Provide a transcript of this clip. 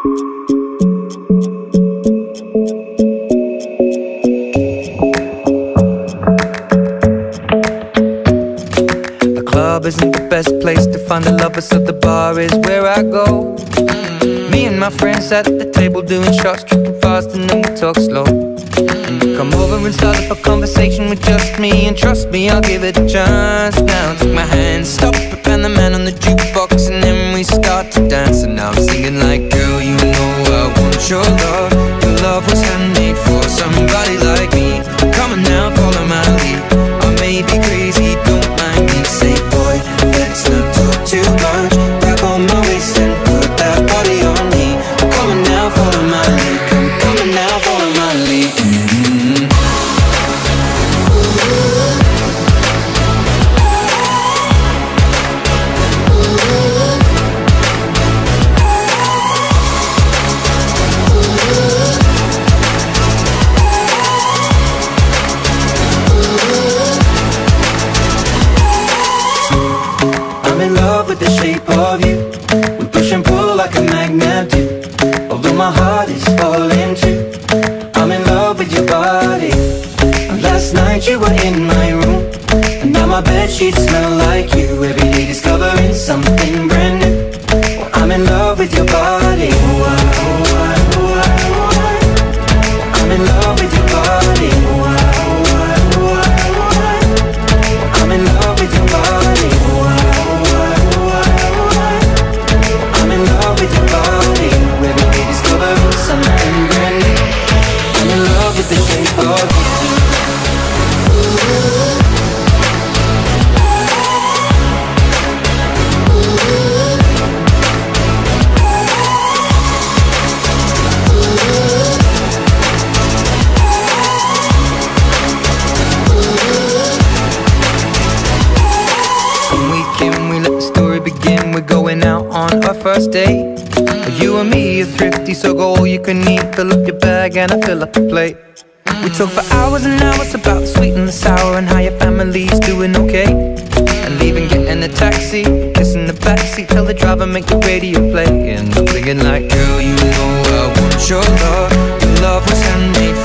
The club isn't the best place to find the lovers, so the bar is where I go. Me and my friends at the table doing shots, tripping fast, and then we talk slow. And you come over and start up a conversation with just me, and trust me, I'll give it a chance. Now take my hand, stop it, and the man on the jukebox, and then we start to dance. And now I'm singing like, girl, you know I want your love. Your love was handmade for somebody like me. Come on now, follow my lead. I may be crazy, don't mind me. Say, boy, let's not talk too much. Grab on my waist and put that body on me. Come on now, follow my lead. Come on now, follow my lead. I'm in love with the shape of you. We push and pull like a magnet do. Although my heart is falling too, I'm in love with your body. And last night you were in my room, and now my bedsheets smell like you. Every day discovering something brand new. Well, I'm in love with your body. I'm in love with your body. I'm in love with your body. I'm in love with your body. Every day discovering something brand new. I'm in love with the shape of you. We let the story begin. We're going out on our first date. You and me are thrifty, so go all you can eat. Fill up your bag and I fill up the plate. We talk for hours and hours about the sweet and the sour, and how your family's doing okay. And leaving, getting a taxi, kissing the backseat, tell the driver make the radio play. And I'm thinking like, girl, you know I want your love. Your love was handmade